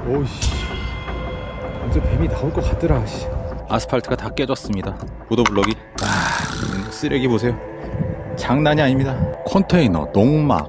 오우씨, 언제 뱀이 나올 것 같더라. 씨. 아스팔트가 다 깨졌습니다. 보도블럭이. 쓰레기 보세요. 장난이 아닙니다. 컨테이너 농막.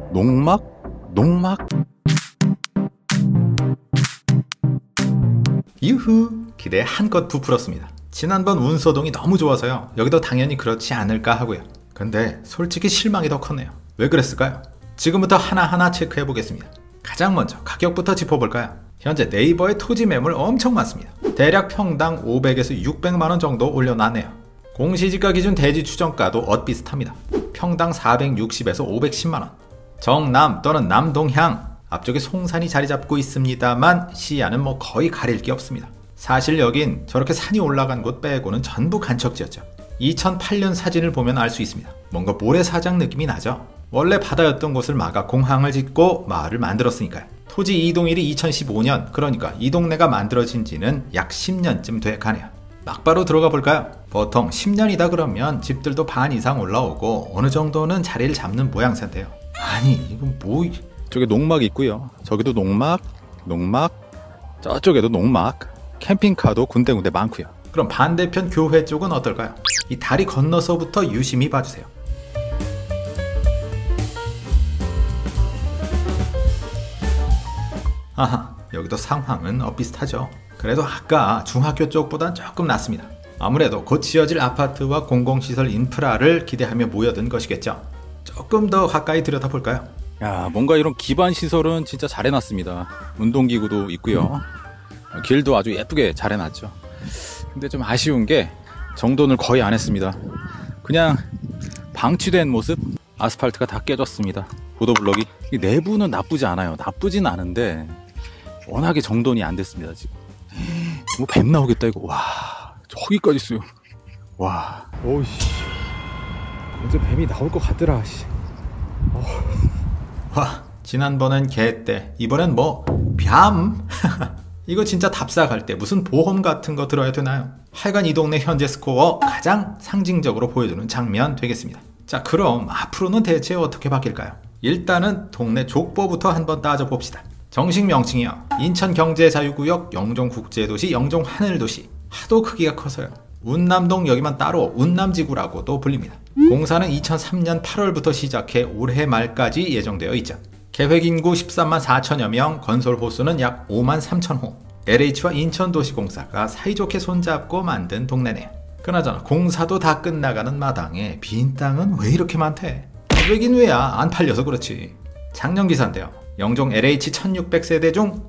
유후, 기대에 한껏 부풀었습니다. 지난번 운소동이 너무 좋아서요. 여기도 당연히 그렇지 않을까 하고요. 근데 솔직히 실망이 더 컸네요. 왜 그랬을까요? 지금부터 하나하나 체크해 보겠습니다. 가장 먼저 가격부터 짚어볼까요? 현재 네이버에 토지 매물 엄청 많습니다. 대략 평당 500에서 600만원 정도 올려놨네요. 공시지가 기준 대지 추정가도 엇비슷합니다. 평당 460에서 510만원. 정남 또는 남동향, 앞쪽에 송산이 자리 잡고 있습니다만 시야는 뭐 거의 가릴 게 없습니다. 사실 여긴 저렇게 산이 올라간 곳 빼고는 전부 간척지였죠. 2008년 사진을 보면 알 수 있습니다. 뭔가 모래사장 느낌이 나죠. 원래 바다였던 곳을 막아 공항을 짓고 마을을 만들었으니까요. 토지 이동일이 2015년, 그러니까 이 동네가 만들어진 지는 약 10년쯤 돼 가네요. 막바로 들어가 볼까요? 보통 10년이다 그러면 집들도 반 이상 올라오고 어느 정도는 자리를 잡는 모양새인데요. 아니 이건 뭐... 저기 농막 있고요. 저기도 농막, 저쪽에도 농막, 캠핑카도 군데군데 많고요. 그럼 반대편 교회 쪽은 어떨까요? 이 다리 건너서부터 유심히 봐주세요. 아하, 여기도 상황은 엇비슷하죠. 그래도 아까 중학교 쪽보단 조금 낫습니다. 아무래도 곧 지어질 아파트와 공공시설 인프라를 기대하며 모여든 것이겠죠. 조금 더 가까이 들여다볼까요? 야, 뭔가 이런 기반 시설은 진짜 잘 해놨습니다. 운동기구도 있고요. 길도 아주 예쁘게 잘 해놨죠. 근데 좀 아쉬운 게 정돈을 거의 안 했습니다. 그냥 방치된 모습? 아스팔트가 다 깨졌습니다. 보도블럭이. 내부는 나쁘지 않아요. 나쁘진 않은데 워낙에 정돈이 안 됐습니다. 지금 뭐 뱀 나오겠다 이거. 와, 저기까지 있어요. 와. 오우씨, 언제 뱀이 나올 것 같더라. 씨. 와, 지난번엔 개떼, 이번엔 뭐 뱀? 이거 진짜 답사갈 때 무슨 보험 같은 거 들어야 되나요? 하여간 이 동네 현재 스코어 가장 상징적으로 보여주는 장면 되겠습니다. 자, 그럼 앞으로는 대체 어떻게 바뀔까요? 일단은 동네 족보부터 한번 따져봅시다. 정식 명칭이요. 인천경제자유구역, 영종국제도시, 영종하늘도시. 하도 크기가 커서요. 운남동 여기만 따로 운남지구라고도 불립니다. 공사는 2003년 8월부터 시작해 올해 말까지 예정되어 있죠. 계획인구 13만 4천여 명, 건설 호수는 약 5만 3천 호. LH와 인천도시공사가 사이좋게 손잡고 만든 동네네요. 그나저나 공사도 다 끝나가는 마당에 빈 땅은 왜 이렇게 많대? 왜긴 왜야, 안 팔려서 그렇지. 작년 기사인데요. 영종 LH 1600세대 중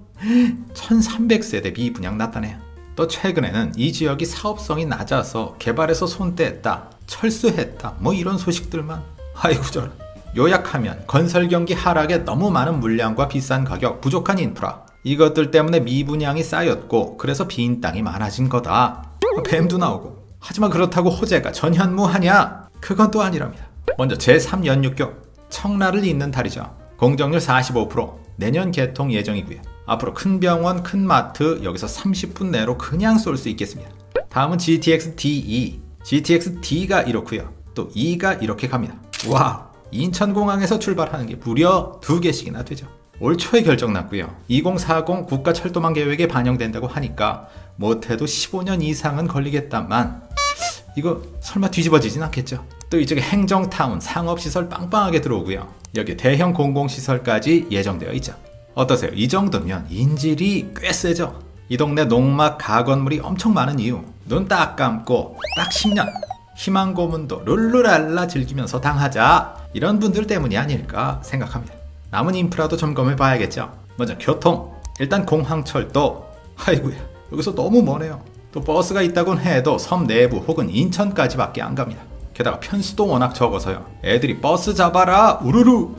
1300세대 미분양 났다네요. 또 최근에는 이 지역이 사업성이 낮아서 개발에서 손 뗐다, 철수했다, 뭐 이런 소식들만. 아이고 저런. 요약하면 건설 경기 하락에 너무 많은 물량과 비싼 가격, 부족한 인프라, 이것들 때문에 미분양이 쌓였고 그래서 빈 땅이 많아진 거다. 뱀도 나오고. 하지만 그렇다고 호재가 전현무하냐? 그건 또 아니랍니다. 먼저 제3연육교 청라를 잇는 다리죠. 공정률 45%, 내년 개통 예정이고요. 앞으로 큰 병원, 큰 마트 여기서 30분 내로 그냥 쏠 수 있겠습니다. 다음은 GTX-DE. GTX-D가 이렇고요. 또 E가 이렇게 갑니다. 와우! 인천공항에서 출발하는 게 무려 2개씩이나 되죠. 올 초에 결정났고요. 2040 국가철도망 계획에 반영된다고 하니까 못해도 15년 이상은 걸리겠다만 이거 설마 뒤집어지진 않겠죠. 또 이쪽에 행정타운, 상업시설 빵빵하게 들어오고요. 여기 대형 공공시설까지 예정되어 있죠. 어떠세요? 이 정도면 인질이 꽤 세죠. 이 동네 농막 가건물이 엄청 많은 이유, 눈 딱 감고 딱 10년 희망 고문도 룰루랄라 즐기면서 당하자, 이런 분들 때문이 아닐까 생각합니다. 남은 인프라도 점검해 봐야겠죠. 먼저 교통. 일단 공항철도. 아이고야, 여기서 너무 머네요. 또 버스가 있다곤 해도 섬 내부 혹은 인천까지밖에 안 갑니다. 게다가 편수도 워낙 적어서요. 애들이 버스 잡아라 우르르.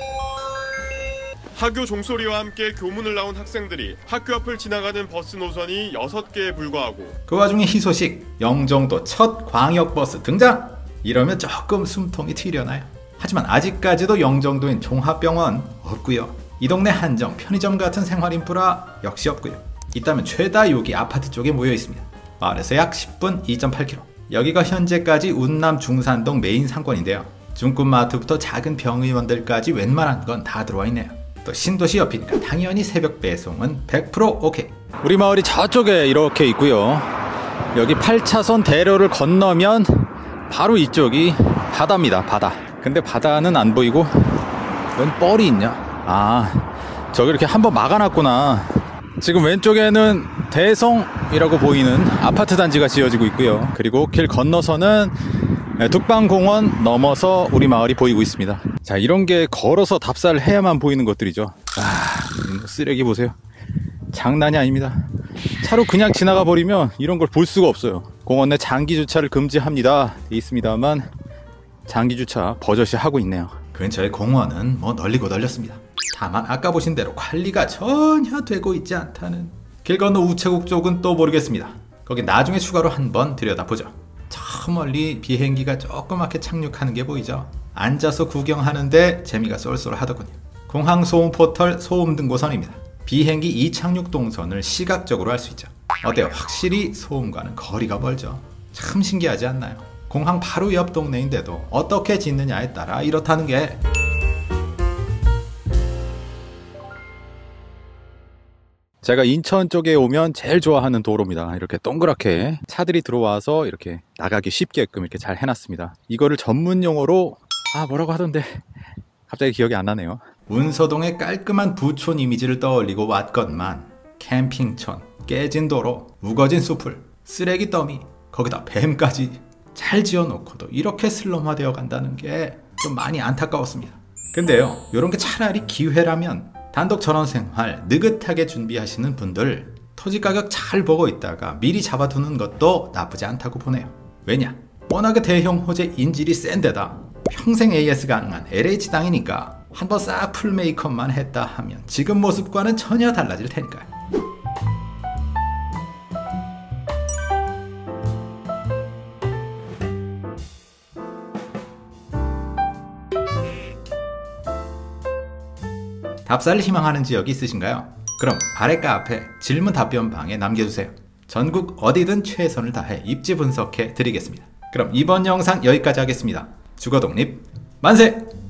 학교 종소리와 함께 교문을 나온 학생들이 학교 앞을 지나가는 버스 노선이 6개에 불과하고, 그 와중에 희소식, 영종도 첫 광역버스 등장! 이러면 조금 숨통이 트이려나요? 하지만 아직까지도 영종도인 종합병원 없고요. 이 동네 한정, 편의점 같은 생활인프라 역시 없고요. 있다면 최다 여기 아파트 쪽에 모여 있습니다. 마을에서 약 10분 2.8km. 여기가 현재까지 운남 중산동 메인 상권인데요. 중급마트부터 작은 병의원들까지 웬만한 건 다 들어와 있네요. 또 신도시 옆이니까 당연히 새벽 배송은 100% 오케이. 우리 마을이 저쪽에 이렇게 있고요. 여기 8차선 대로를 건너면 바로 이쪽이 바다입니다. 바다. 근데 바다는 안 보이고 웬 뻘이 있냐? 아, 저기 이렇게 한번 막아놨구나. 지금 왼쪽에는 대성이라고 보이는 아파트 단지가 지어지고 있고요. 그리고 길 건너서는 뚝방공원 넘어서 우리 마을이 보이고 있습니다. 자, 이런 게 걸어서 답사를 해야만 보이는 것들이죠. 아, 쓰레기 보세요. 장난이 아닙니다. 차로 그냥 지나가 버리면 이런 걸 볼 수가 없어요. 공원 내 장기 주차를 금지합니다 돼 있습니다만 장기 주차 버젓이 하고 있네요. 근처의 공원은 뭐 널리고 널렸습니다. 다만 아까 보신 대로 관리가 전혀 되고 있지 않다는. 길 건너 우체국 쪽은 또 모르겠습니다. 거기 나중에 추가로 한번 들여다보죠. 저 멀리 비행기가 조그맣게 착륙하는 게 보이죠? 앉아서 구경하는데 재미가 쏠쏠하더군요. 공항 소음 포털 소음 등고선입니다. 비행기 이착륙 동선을 시각적으로 알 수 있죠. 어때요? 확실히 소음과는 거리가 멀죠. 참 신기하지 않나요? 공항 바로 옆 동네인데도 어떻게 짓느냐에 따라 이렇다는 게. 제가 인천 쪽에 오면 제일 좋아하는 도로입니다. 이렇게 동그랗게 차들이 들어와서 이렇게 나가기 쉽게끔 이렇게 잘 해놨습니다. 이거를 전문 용어로 뭐라고 하던데 갑자기 기억이 안 나네요. 운서동의 깔끔한 부촌 이미지를 떠올리고 왔건만 캠핑촌, 깨진 도로, 우거진 숲을, 쓰레기 더미, 거기다 뱀까지 잘 지어놓고도 이렇게 슬럼화되어 간다는 게 좀 많이 안타까웠습니다. 근데요, 이런 게 차라리 기회라면 단독 전원생활 느긋하게 준비하시는 분들 토지 가격 잘 보고 있다가 미리 잡아두는 것도 나쁘지 않다고 보네요. 왜냐? 워낙에 대형 호재 인질이 센 데다 평생 AS 가능한 LH 땅이니까 한번 싹 풀 메이크업만 했다 하면 지금 모습과는 전혀 달라질 테니까요. 답사를 희망하는 지역이 있으신가요? 그럼 아래 카페 질문 답변 방에 남겨주세요. 전국 어디든 최선을 다해 입지 분석해 드리겠습니다. 그럼 이번 영상 여기까지 하겠습니다. 주거독립 만세!